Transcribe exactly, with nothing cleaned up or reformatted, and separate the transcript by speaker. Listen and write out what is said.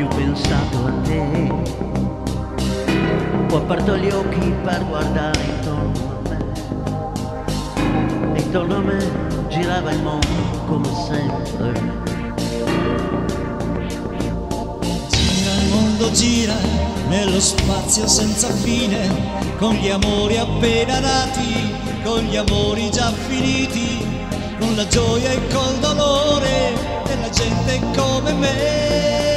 Speaker 1: più pensato a te. Ho aperto gli occhi per guardare intorno a me, e intorno a me girava il mondo come sempre.
Speaker 2: Gira il mondo, gira nello spazio senza fine, con gli amori appena nati, con gli amori già finiti, con la gioia e col dolore della gente come me.